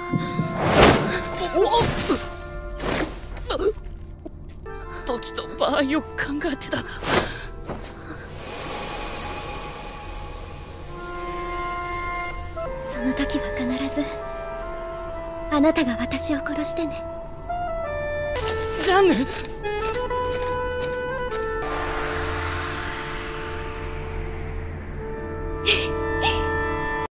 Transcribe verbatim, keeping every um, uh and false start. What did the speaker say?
時と場合を考えてだな。 その時は必ずあなたが私を殺してね。 ジャンヌ。